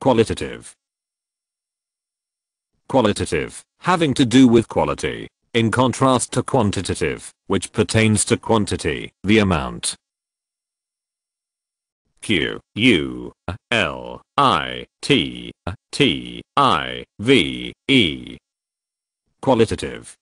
Qualitative. Qualitative, having to do with quality, in contrast to quantitative, which pertains to quantity, the amount. Qualitative.